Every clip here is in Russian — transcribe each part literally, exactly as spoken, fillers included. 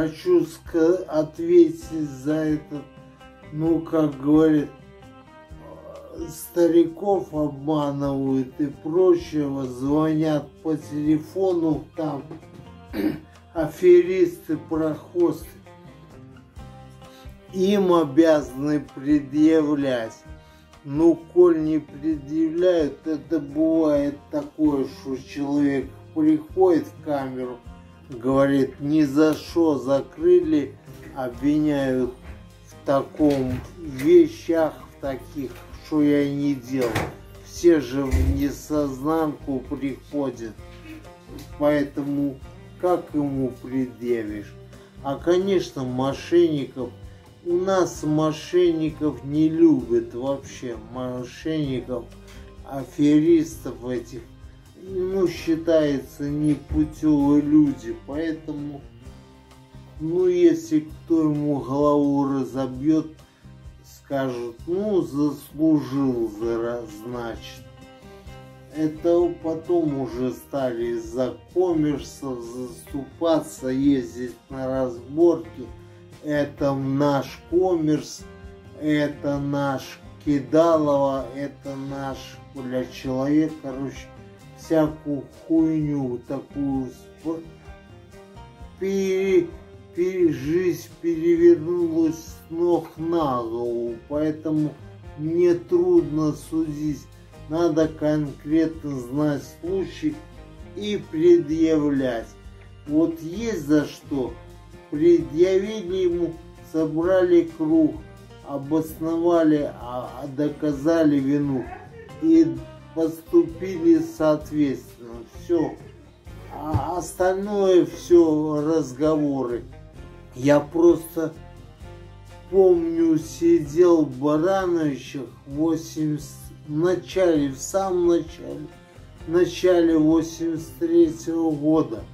хочу ответить за это, ну, как говорят, стариков обманывают и прочего, звонят по телефону, там аферисты, прохвосты, им обязаны предъявлять. Ну, коль не предъявляют, это бывает такое, что человек приходит в камеру, говорит, ни за что закрыли, обвиняют в таком вещах, в таких, что я и не делал. Все же в несознанку приходят, поэтому как ему предъявишь? А, конечно, мошенников, у нас мошенников не любят вообще, мошенников, аферистов этих, ну, считается, непутевые люди, поэтому, ну, если кто ему голову разобьет, скажут, ну, заслужил, значит. Это потом уже стали из-за коммерсов заступаться, ездить на разборки. Это наш коммерс, это наш Кидалова, это наш, бля, человек, короче, всякую хуйню такую. Пере, пере, жизнь перевернулась с ног на голову, поэтому мне трудно судить. Надо конкретно знать случай и предъявлять. Вот есть за что. Предъявили ему, собрали круг, обосновали, а доказали вину и поступили соответственно. Все. А остальное все разговоры. Я просто помню, сидел в Барановичах в восемьдесят в начале, в самом начале, в начале восемьдесят третьего года.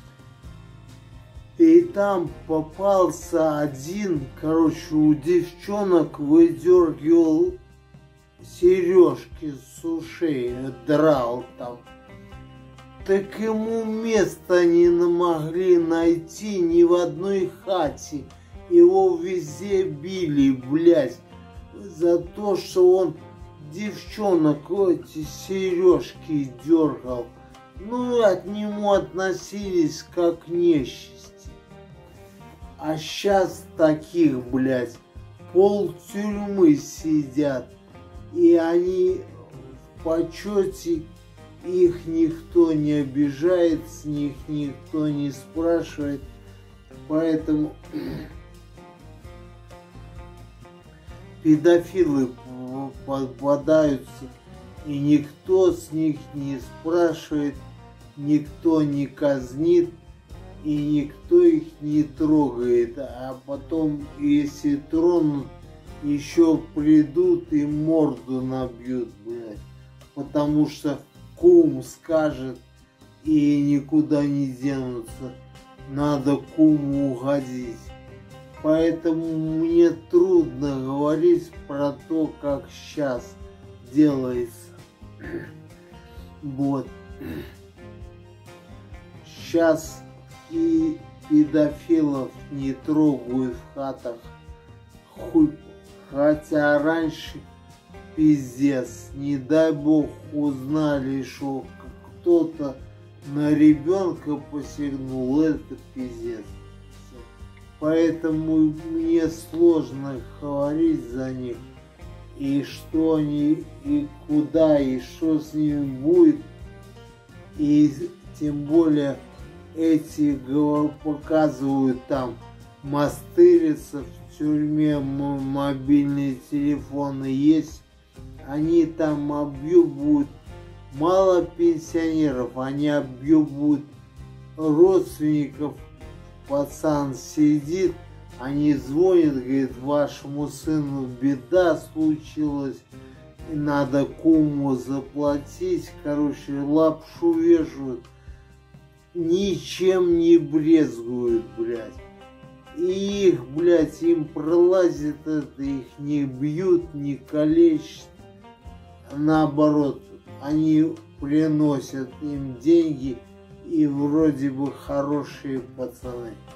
И там попался один, короче, у девчонок выдергивал сережки с ушей, драл там. Так ему места не могли найти ни в одной хате. Его везде били, блядь, за то, что он девчонок эти сережки дергал. Ну, от него относились как к нечисти. А сейчас таких, блядь, пол тюрьмы сидят. И они в почете, их никто не обижает, с них никто не спрашивает. Поэтому педофилы попадаются, и никто с них не спрашивает, никто не казнит, и никто их не трогает. А потом, если тронут, еще придут и морду набьют, блядь. Потому что кум скажет, и никуда не денутся. Надо куму угодить. Поэтому мне трудно говорить про то, как сейчас делается. Вот. Сейчас и педофилов не трогают в хатах. Хуй. Хотя раньше пиздец. Не дай бог узнали, что кто-то на ребенка посягнул. Это пиздец. Поэтому мне сложно говорить за них, и что они, и куда, и что с ними будет. И тем более эти показывают там мастыриться в тюрьме, мобильные телефоны есть. Они там объебывают, мало пенсионеров, они объебывают родственников. Пацан сидит, они звонят, говорит, вашему сыну беда случилась, и надо куму заплатить, короче, лапшу вешают, ничем не брезгуют, блядь. И их, блядь, им пролазит это, их не бьют, не калечат, наоборот, они приносят им деньги, и вроде бы хорошие пацаны.